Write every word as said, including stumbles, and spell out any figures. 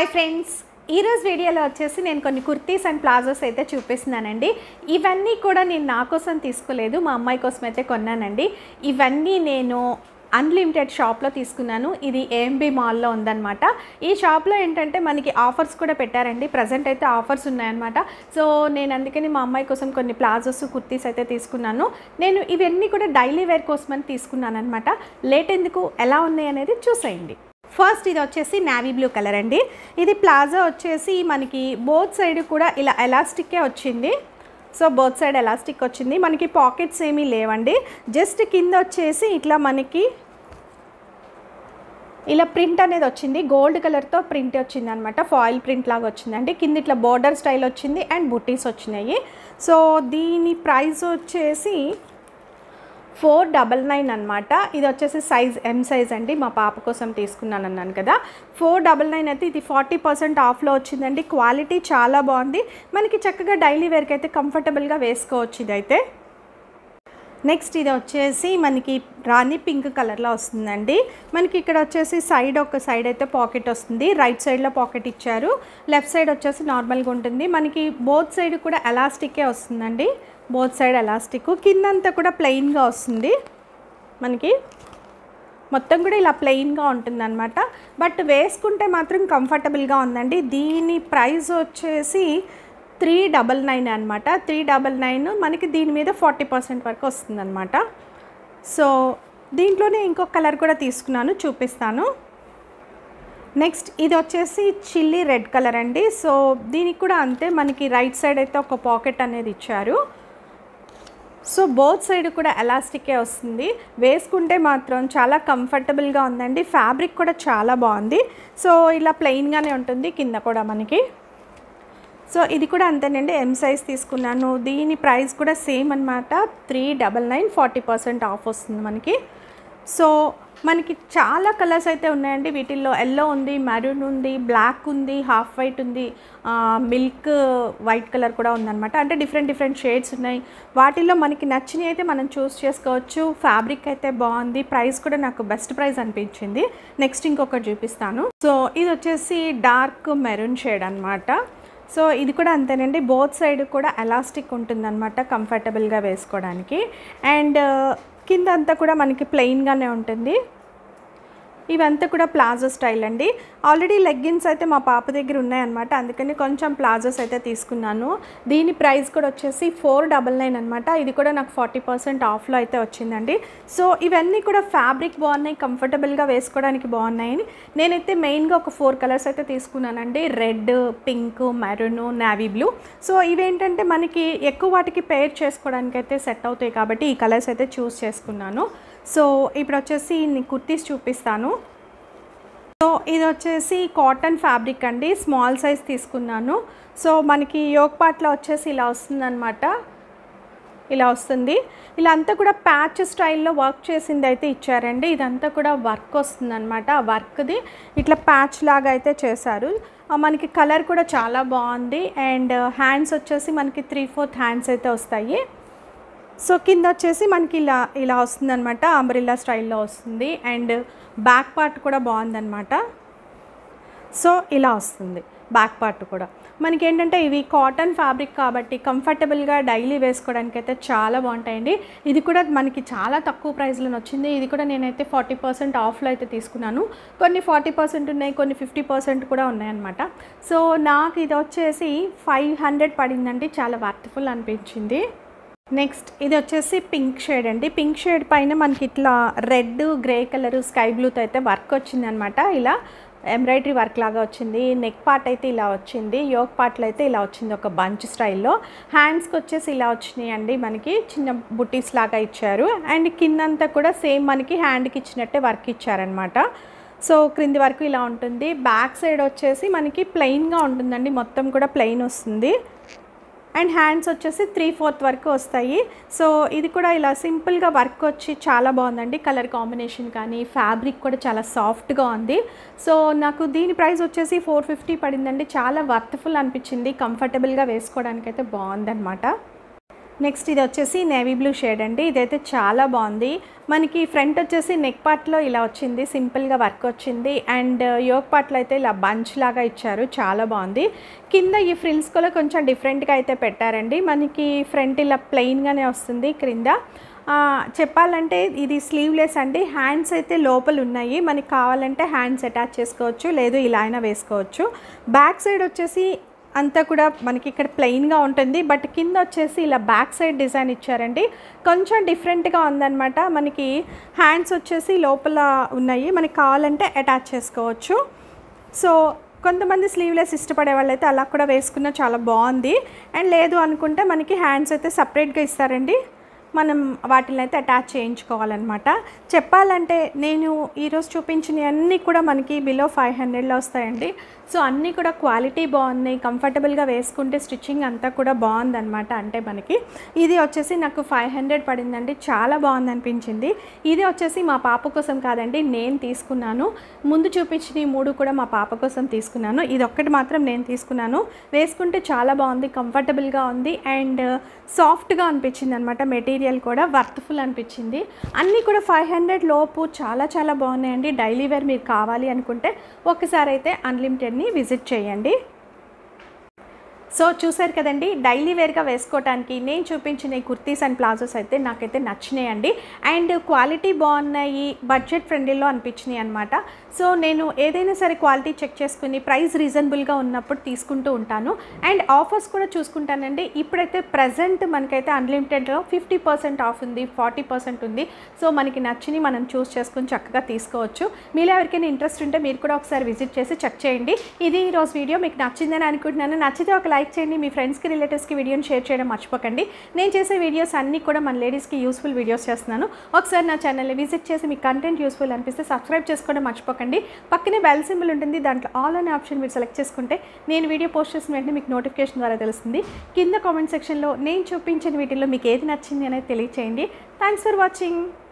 Hi friends, ఈరోజు వీడియోలో వచ్చేసి నేను కొన్ని కుర్తీస్ అండ్ ప్లాజోస్ అయితే చూపిస్తున్నానండి. ఇవన్నీ కూడా నేను నా కోసం తీసుకోలేదు, మా అమ్మాయి కోసం అయితే కొన్నానండి. ఇవన్నీ నేను అన్లిమిటెడ్ షాప్లో తీసుకున్నాను. ఇది ఏఎంబి మాల్లో ఉందన్నమాట. ఈ షాప్లో ఏంటంటే మనకి ఆఫర్స్ కూడా పెట్టారండి. ప్రజెంట్ అయితే ఆఫర్స్ ఉన్నాయన్నమాట. సో నేను అందుకని మా అమ్మాయి కోసం కొన్ని ప్లాజోస్ కుర్తీస్ అయితే తీసుకున్నాను. నేను ఇవన్నీ కూడా డైలీ వేర్ కోసమని తీసుకున్నాను అనమాట. లేట్ ఎందుకు, ఎలా ఉన్నాయి అనేది చూసేయండి. ఫస్ట్ ఇది వచ్చేసి నావీ బ్లూ కలర్ అండి. ఇది ప్లాజో వచ్చేసి మనకి బోత్ సైడ్ కూడా ఇలా ఎలాస్టిక్కే వచ్చింది. సో బోత్ సైడ్ ఎలాస్టిక్ వచ్చింది. మనకి పాకెట్స్ ఏమీ లేవండి. జస్ట్ కింద వచ్చేసి ఇట్లా మనకి ఇలా ప్రింట్ అనేది వచ్చింది. గోల్డ్ కలర్తో ప్రింట్ వచ్చింది అనమాట. ఫాయిల్ ప్రింట్ లాగా వచ్చిందండి. కింద ఇట్లా బోర్డర్ స్టైల్ వచ్చింది అండ్ బుట్టీస్ వచ్చినాయి. సో దీని ప్రైస్ వచ్చేసి ఫోర్ డబల్ నైన్ అనమాట. ఇది వచ్చేసి సైజ్ ఎం సైజ్ అండి. మా పాప కోసం తీసుకున్నాను అన్నాను కదా. ఫోర్ డబల్ నైన్ అయితే ఇది ఫార్టీ పర్సెంట్ ఆఫ్లో వచ్చిందండి. క్వాలిటీ చాలా బాగుంది. మనకి చక్కగా డైలీ వేర్కి అయితే కంఫర్టబుల్గా వేసుకోవచ్చు ఇదైతే. నెక్స్ట్ ఇది వచ్చేసి మనకి రాణి పింక్ కలర్లో వస్తుందండి. మనకి ఇక్కడ వచ్చేసి సైడ్ ఒక సైడ్ అయితే పాకెట్ వస్తుంది. రైట్ సైడ్లో పాకెట్ ఇచ్చారు. లెఫ్ట్ సైడ్ వచ్చేసి నార్మల్గా ఉంటుంది. మనకి బోత్ సైడ్ కూడా ఎలాస్టిక్కే వస్తుందండి. బోత్ సైడ్ ఎలాస్టిక్, కిందంతా కూడా ప్లెయిన్గా వస్తుంది. మనకి మొత్తం కూడా ఇలా ప్లెయిన్గా ఉంటుందన్నమాట. బట్ వేసుకుంటే మాత్రం కంఫర్టబుల్గా ఉందండి. దీని ప్రైస్ వచ్చేసి త్రీ డబల్ నైన్ అనమాట. త్రీ డబల్ నైన్ మనకి దీని మీద ఫార్టీ పర్సెంట్ వరకు వస్తుందన్నమాట. సో దీంట్లోనే ఇంకొక కలర్ కూడా తీసుకున్నాను, చూపిస్తాను. నెక్స్ట్ ఇది వచ్చేసి చిల్లీ రెడ్ కలర్ అండి. సో దీనికి కూడా అంతే, మనకి రైట్ సైడ్ అయితే ఒక పాకెట్ అనేది ఇచ్చారు. సో బోత్ సైడ్ కూడా ఎలాస్టికే వస్తుంది. వేసుకుంటే మాత్రం చాలా కంఫర్టబుల్గా ఉందండి. ఫ్యాబ్రిక్ కూడా చాలా బాగుంది. సో ఇలా ప్లెయిన్గానే ఉంటుంది కింద కూడా మనకి. సో ఇది కూడా అంతేనండి, ఎం సైజ్ తీసుకున్నాను. దీని ప్రైస్ కూడా సేమ్ అనమాట. Three double nine forty percent off వస్తుంది మనకి. సో మనకి చాలా కలర్స్ అయితే ఉన్నాయండి. వీటిల్లో ఎల్లో ఉంది, మెరూన్ ఉంది, బ్లాక్ ఉంది, హాఫ్ వైట్ ఉంది, మిల్క్ వైట్ కలర్ కూడా ఉందన్నమాట. అంటే డిఫరెంట్ డిఫరెంట్ షేడ్స్ ఉన్నాయి. వాటిల్లో మనకి నచ్చినవి అయితే మనం చూస్ చేసుకోవచ్చు. ఫ్యాబ్రిక్ అయితే బాగుంది. ప్రైస్ కూడా నాకు బెస్ట్ ప్రైస్ అనిపించింది. నెక్స్ట్ ఇంకొకటి చూపిస్తాను. సో ఇది వచ్చేసి డార్క్ మెరూన్ షేడ్ అనమాట. సో ఇది కూడా అంతేనండి. బోత్ సైడ్ కూడా ఎలాస్టిక్ ఉంటుందన్నమాట, కంఫర్టబుల్గా వేసుకోవడానికి. అండ్ కింద అంతా కూడా మనకి ప్లెయిన్గానే ఉంటుంది. ఇవంతా కూడా ప్లాజో స్టైల్ అండి. ఆల్రెడీ లెగ్గిన్స్ అయితే మా పాప దగ్గర ఉన్నాయన్నమాట. అందుకని కొంచెం ప్లాజోస్ అయితే తీసుకున్నాను. దీని ప్రైస్ కూడా వచ్చేసి ఫోర్ డబల్ నైన్ అనమాట. ఇది కూడా నాకు ఫార్టీ పర్సెంట్ ఆఫ్లో అయితే వచ్చిందండి. సో ఇవన్నీ కూడా ఫ్యాబ్రిక్ బాగున్నాయి, కంఫర్టబుల్గా వేసుకోవడానికి బాగున్నాయని నేనైతే మెయిన్గా ఒక ఫోర్ కలర్స్ అయితే తీసుకున్నానండి. Red, pink, maroon, navy blue. So ఇవేంటంటే మనకి ఎక్కువ వాటికి పేర్ చేసుకోవడానికి అయితే సెట్ అవుతాయి కాబట్టి ఈ కలర్స్ అయితే చూస్ చేసుకున్నాను. సో ఇప్పుడు వచ్చేసి నేను కుర్తీస్ చూపిస్తాను. సో ఇది వచ్చేసి కాటన్ ఫ్యాబ్రిక్ అండి. స్మాల్ సైజ్ తీసుకున్నాను. సో మనకి యోక్ పార్ట్లో వచ్చేసి ఇలా వస్తుందన్నమాట. ఇలా వస్తుంది. ఇలా అంతా కూడా ప్యాచ్ స్టైల్లో వర్క్ చేసింది అయితే ఇచ్చారండి. ఇదంతా కూడా వర్క్ వస్తుందన్నమాట. ఆ వర్క్ది ఇట్లా ప్యాచ్ లాగా అయితే చేశారు. మనకి కలర్ కూడా చాలా బాగుంది. అండ్ హ్యాండ్స్ వచ్చేసి మనకి త్రీ ఫోర్త్ హ్యాండ్స్ అయితే వస్తాయి. సో కింద వచ్చేసి మనకి ఇలా ఇలా వస్తుందన్నమాట. అంబ్రెల్లా స్టైల్లో వస్తుంది. అండ్ బ్యాక్ పార్ట్ కూడా బాగుందన్నమాట. సో ఇలా వస్తుంది బ్యాక్ పార్ట్ కూడా. మనకి ఏంటంటే ఇవి కాటన్ ఫ్యాబ్రిక్ కాబట్టి కంఫర్టబుల్గా డైలీ వేసుకోవడానికి అయితే చాలా బాగుంటాయండి. ఇది కూడా మనకి చాలా తక్కువ ప్రైస్లో వచ్చింది. ఇది కూడా నేనైతే ఫార్టీ పర్సెంట్ ఆఫ్లో అయితే తీసుకున్నాను. కొన్ని ఫార్టీ పర్సెంట్ ఉన్నాయి, కొన్ని ఫిఫ్టీ పర్సెంట్ కూడా ఉన్నాయన్నమాట. సో నాకు ఇది వచ్చేసి ఫైవ్ హండ్రెడ్ పడిందండి. చాలా వర్త్ఫుల్ అనిపించింది. నెక్స్ట్ ఇది వచ్చేసి పింక్ షేడ్ అండి. పింక్ షేడ్ పైన మనకి ఇట్లా రెడ్, గ్రే కలర్, స్కై బ్లూతో అయితే వర్క్ వచ్చింది అనమాట. ఇలా ఎంబ్రాయిడరీ వర్క్ లాగా వచ్చింది. నెక్ పార్ట్ అయితే ఇలా వచ్చింది. యోక్ పార్ట్లో అయితే ఇలా వచ్చింది ఒక బంచ్ స్టైల్లో. హ్యాండ్స్కి వచ్చేసి ఇలా వచ్చినాయి అండి. మనకి చిన్న బుట్టీస్ లాగా ఇచ్చారు. అండ్ కిందంతా కూడా సేమ్ మనకి హ్యాండ్కి ఇచ్చినట్టే వర్క్ ఇచ్చారనమాట. సో క్రింది వరకు ఇలా ఉంటుంది. బ్యాక్ సైడ్ వచ్చేసి మనకి ప్లెయిన్గా ఉంటుందండి. మొత్తం కూడా ప్లెయిన్ వస్తుంది. అండ్ హ్యాండ్స్ వచ్చేసి త్రీ ఫోర్త్ వరకు వస్తాయి. సో ఇది కూడా ఇలా సింపుల్గా వర్క్ వచ్చి చాలా బాగుందండి. కలర్ కాంబినేషన్ కానీ ఫ్యాబ్రిక్ కూడా చాలా సాఫ్ట్గా ఉంది. సో నాకు దీని ప్రైస్ వచ్చేసి ఫోర్ ఫిఫ్టీ పడిందండి. చాలా వర్త్ఫుల్ అనిపించింది. కంఫర్టబుల్గా వేసుకోవడానికి అయితే బాగుందన్నమాట. నెక్స్ట్ ఇది వచ్చేసి నేవీ బ్లూ షేడ్ అండి. ఇదైతే చాలా బాగుంది. మనకి ఫ్రంట్ వచ్చేసి నెక్ పార్ట్లో ఇలా వచ్చింది, సింపుల్గా వర్క్ వచ్చింది. అండ్ యోక్ పార్ట్లో అయితే ఇలా బంచ్ లాగా ఇచ్చారు, చాలా బాగుంది. కింద ఈ ఫ్రిల్స్ కూడా కొంచెం డిఫరెంట్గా అయితే పెట్టారండి. మనకి ఫ్రంట్ ఇలా ప్లెయిన్గానే వస్తుంది. క్రింద చెప్పాలంటే ఇది స్లీవ్లెస్ అండి. హ్యాండ్స్ అయితే లోపల ఉన్నాయి, మనకి కావాలంటే హ్యాండ్స్ అటాచ్ చేసుకోవచ్చు, లేదు ఇలా అయినా వేసుకోవచ్చు. బ్యాక్ సైడ్ వచ్చేసి అంతా కూడా మనకి ఇక్కడ ప్లెయిన్గా ఉంటుంది, బట్ కింద వచ్చేసి ఇలా బ్యాక్ సైడ్ డిజైన్ ఇచ్చారండి. కొంచెం డిఫరెంట్గా ఉందన్నమాట. మనకి హ్యాండ్స్ వచ్చేసి లోపల ఉన్నాయి, మనకి కావాలంటే అటాచ్ చేసుకోవచ్చు. సో కొంతమంది స్లీవ్లెస్ ఇష్టపడే వాళ్ళైతే అలా కూడా వేసుకున్న చాలా బాగుంది. అండ్ లేదు అనుకుంటే మనకి హ్యాండ్స్ అయితే సపరేట్గా ఇస్తారండి, మనం వాటిని అయితే అటాచ్ చేయించుకోవాలన్నమాట. చెప్పాలంటే నేను ఈరోజు చూపించినవి అన్నీ కూడా మనకి బిలో ఫైవ్ హండ్రెడ్లో వస్తాయండి. సో అన్నీ కూడా క్వాలిటీ బాగున్నాయి, కంఫర్టబుల్గా వేసుకుంటే స్టిచ్చింగ్ అంతా కూడా బాగుందన్నమాట. అంటే మనకి ఇది వచ్చేసి నాకు ఫైవ్ హండ్రెడ్ పడిందండి, చాలా బాగుంది అనిపించింది. ఇది వచ్చేసి మా పాప కోసం కాదండి, నేను తీసుకున్నాను. ముందు చూపించిన ఈ మూడు కూడా మా పాప కోసం తీసుకున్నాను, ఇది ఒక్కటి మాత్రం నేను తీసుకున్నాను. వేసుకుంటే చాలా బాగుంది, కంఫర్టబుల్గా ఉంది అండ్ సాఫ్ట్గా అనిపించింది అనమాట. మెటీరియల్ కూడా వర్త్ఫుల్ అనిపించింది. అన్నీ కూడా ఫైవ్ హండ్రెడ్ లోపు చాలా చాలా బాగున్నాయండి. డైలీ వేర్ మీరు కావాలి అనుకుంటే ఒకసారి అయితే అన్లిమిటెడ్ని విజిట్ చేయండి. సో చూసారు కదండి, డైలీ వేర్గా వేసుకోవడానికి నేను చూపించిన ఈ కుర్తీస్ అండ్ ప్లాజోస్ అయితే నాకైతే నచ్చినాయండి. అండ్ క్వాలిటీ బాగున్నాయి, బడ్జెట్ ఫ్రెండ్లీలో అనిపించినాయి అనమాట. సో నేను ఏదైనా సరే క్వాలిటీ చెక్ చేసుకుని ప్రైస్ రీజనబుల్గా ఉన్నప్పుడు తీసుకుంటూ ఉంటాను. అండ్ ఆఫర్స్ కూడా చూసుకుంటానండి. ఇప్పుడైతే ప్రజెంట్ మనకైతే అన్లిమిటెడ్లో ఫిఫ్టీ పర్సెంట్ ఆఫ్ ఉంది, ఫార్టీ పర్సెంట్ ఉంది. సో మనకి నచ్చిని మనం చూస్ చేసుకుని చక్కగా తీసుకోవచ్చు. మీలో ఎవరికైనా ఇంట్రెస్ట్ ఉంటే మీరు కూడా ఒకసారి విజిట్ చేసి చెక్ చేయండి. ఇది ఈరోజు వీడియో మీకు నచ్చిందని అనుకుంటున్నాను. నచ్చితే ఒక లైక్ చేయండి, మీ ఫ్రెండ్స్కి రిలేటివ్స్కి వీడియోని షేర్ చేయడం మర్చిపోకండి. నేను చేసే వీడియోస్ అన్నీ కూడా మన లేడీస్కి యూస్ఫుల్ వీడియోస్ చేస్తున్నాను. ఒకసారి నా ఛానల్ని విజిట్ చేసి మీ కంటెంట్ యూస్ఫుల్ అనిపిస్తే సబ్స్క్రైబ్ చేసుకోవడం మర్చిపోకండి. పక్కనే బెల్ సింబల్ ఉంటుంది, దాంట్లో ఆల్ అనే ఆప్షన్ మీరు సెలెక్ట్ చేసుకుంటే నేను వీడియో పోస్ట్ చేసిన వెంటనే మీకు నోటిఫికేషన్ ద్వారా తెలుస్తుంది. కింద కామెంట్ సెక్షన్లో నేను చూపించిన వీటిల్లో మీకు ఏది నచ్చింది అనేది తెలియచేయండి. Thanks for watching.